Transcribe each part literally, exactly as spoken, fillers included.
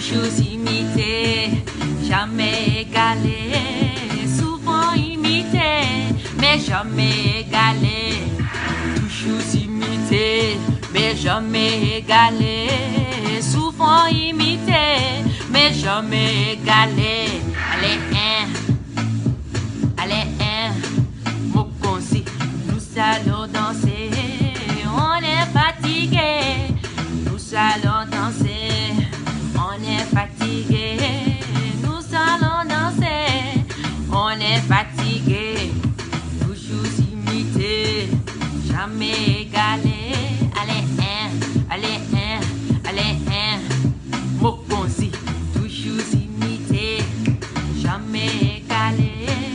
toujours imité, jamais égalé, souvent imité, mais jamais égalé, toujours imité, mais jamais égalé, souvent imité, mais jamais égalé. Allez, hein, allez, hein, Mokonzi, nous allons danser, on est fatigué, nous allons danser, on est fatigué, nous allons danser, on est fatigué, toujours imité, jamais égalé. Allez, hein, allez, hein, allez, hein, Mokonzi, toujours imité, jamais égalé.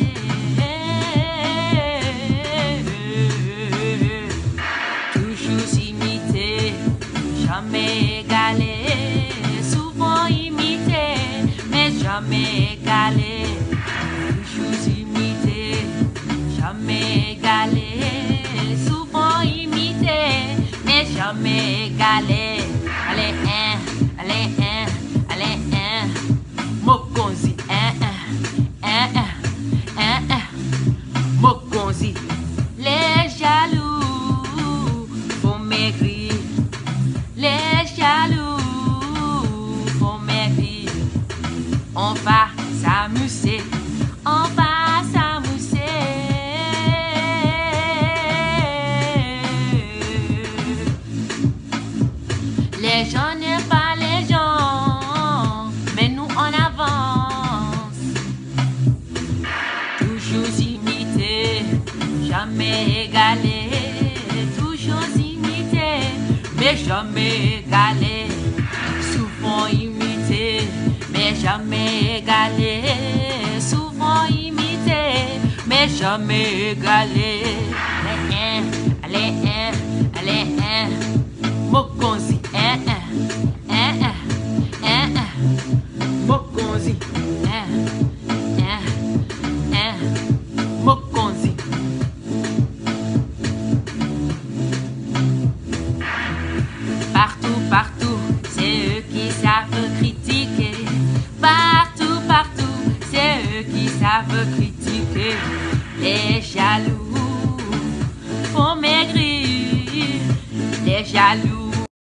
Toujours imité, jamais égalé, souvent imité, mais jamais égalé. Toujours imité, jamais égalé, souvent imité, mais jamais égalé. Allez, hein, allez, hein, allez, hein, Mokonzi, hein, hein, hein, hein, hein, hein, Mokonzi. Les jaloux font maigrir, les jaloux font maigrir. On va s'amuser, on va s'amuser. Les gens n'aiment pas les gens, mais nous on avance. Toujours imité, jamais égalé. Toujours imité, mais jamais égalé. Souvent imité, mais jamais égalé. Souvent imité, mais jamais égalé. Allez, hein, allez, hein, allez, hein, Mokonzi, hein, hein, hein, hein, hein, hein, Mokonzi, hein, hein, hein, Mokonzi. Partout, partout, c'est eux qui savent critiquer. Partout, partout, c'est eux qui savent critiquer. Les jaloux font maigrir, les jaloux